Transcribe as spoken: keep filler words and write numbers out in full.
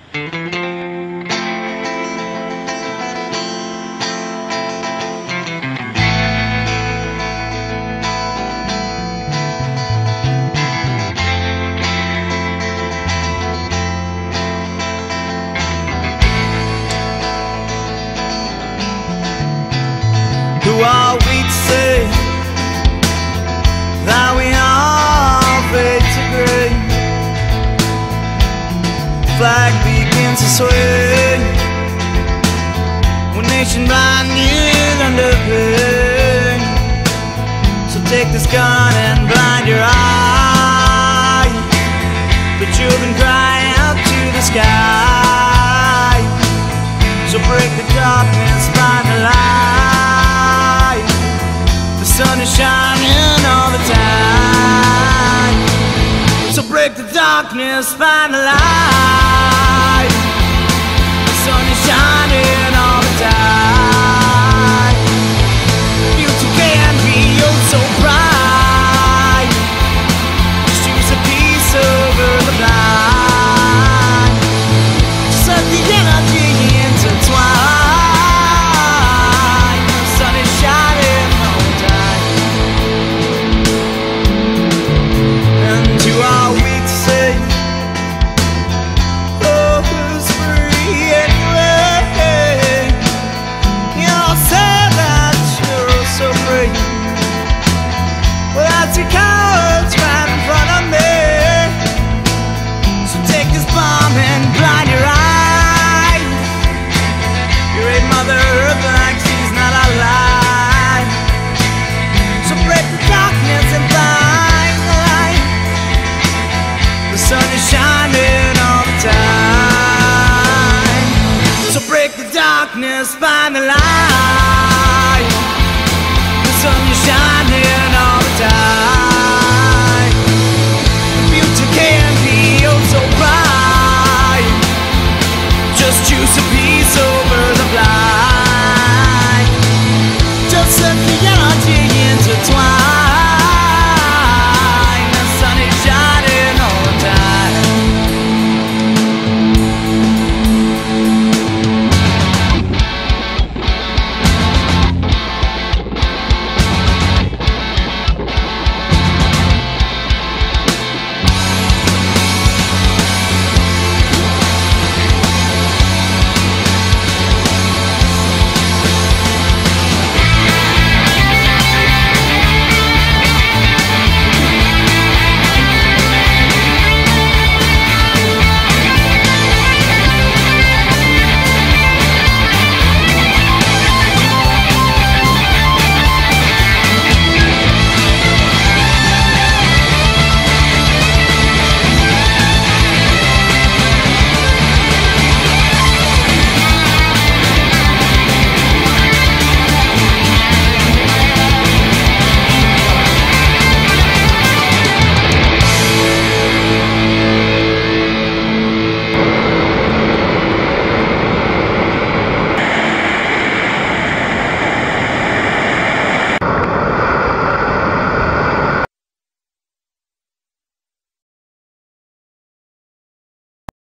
Who are we to say that we all fade to grey? Flag begins to sway when nation blind is under pain. So take this gun and blind your eye. The children cry out to the sky. So break the darkness, find the light. The sun is shining all the time. So break the darkness, find the light. The sun is shining all the time. Future can be oh so bright. Just choose a piece over the blind. Just let the energy intertwine. The sun is shining all the time. And who are we to say, oh, who's free anyway? You all say that you're so free. Well, that's your cowards right in front of me. So take this bomb and blind your eye. Your great mother earth like she's not alive. So break the darkness and blind the light. The sun is shining all the time. So break the darkness, find the light.